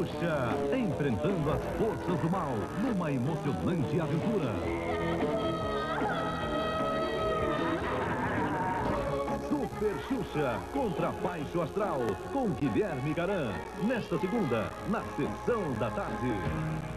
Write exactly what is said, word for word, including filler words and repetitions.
Xuxa, enfrentando as forças do mal numa emocionante aventura. Super Xuxa contra Baixo Astral, com Guilherme Garan, nesta segunda, na Sessão da Tarde.